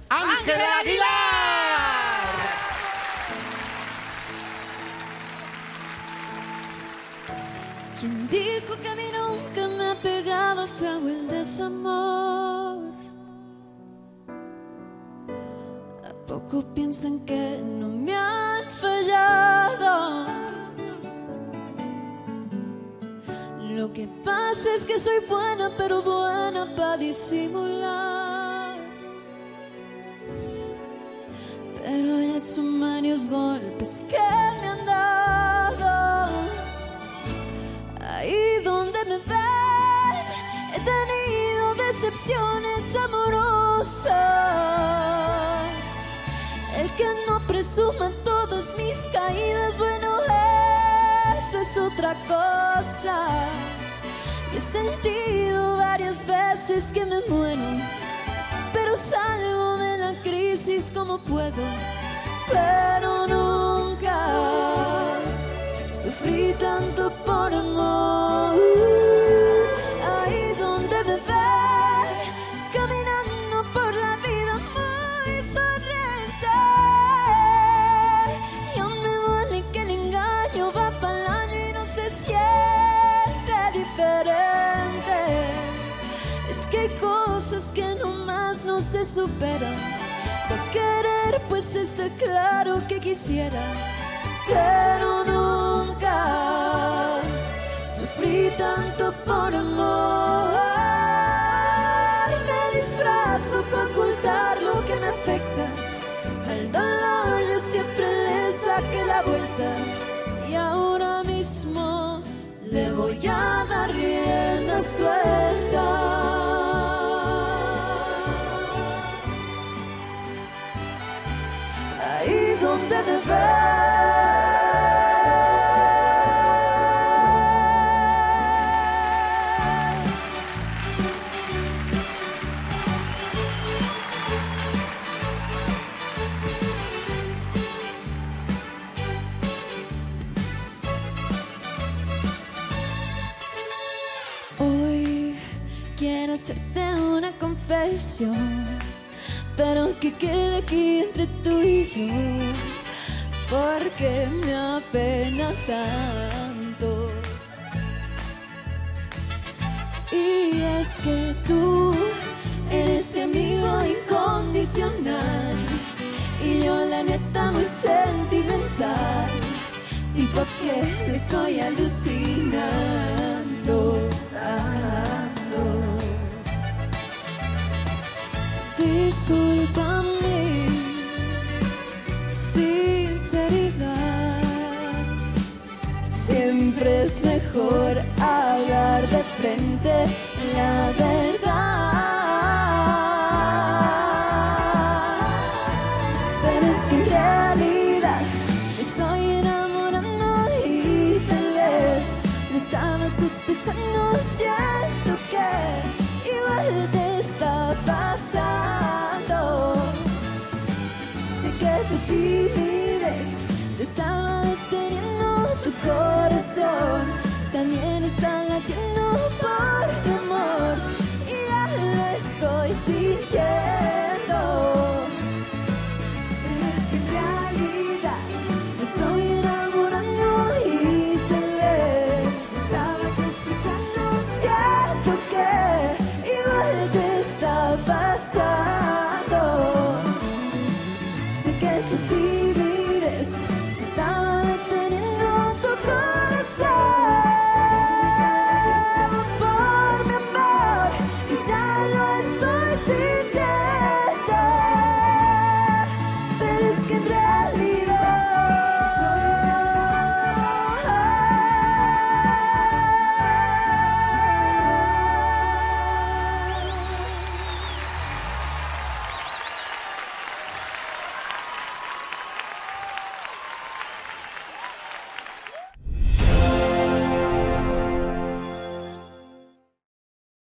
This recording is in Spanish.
Ángel Aguilar. ¿Quién dijo que a mí nunca me ha pegado feo el desamor? ¿A poco piensan que no me han fallado? Lo que pasa es que soy buena, pero buena para disimular. Pero ya son varios golpes que me han dado. Ahí donde me ven, he tenido decepciones amorosas. El que no presuma todas mis caídas, bueno, eso es otra cosa. Y he sentido varias veces que me muero, pero salgo de la crisis como puedo. Pero nunca sufrí tanto por amor. Ahí donde me ven, caminando por la vida muy sonriente. Y aún me duele que el engaño va para el año y no se siente diferente. Es que hay cosas que nomás no se superan. De querer pues está claro que quisiera, pero nunca sufrí tanto por amor. Me disfrazo para ocultar lo que me afecta. Al dolor yo siempre le saqué la vuelta. Y ahora mismo le voy a dar rienda suelta. Ahí donde me ves, hoy quiero hacerte una confesión, pero que quede aquí entre tú y yo, porque me apena tanto. Y es que tú eres mi amigo incondicional y yo la neta muy sentimental. Tipo que me estoy alucinando. Disculpa mi sinceridad. Siempre es mejor hablar de frente la verdad. Pero es que en realidad me estoy enamorando y tal vez no estaba sospechando cierto.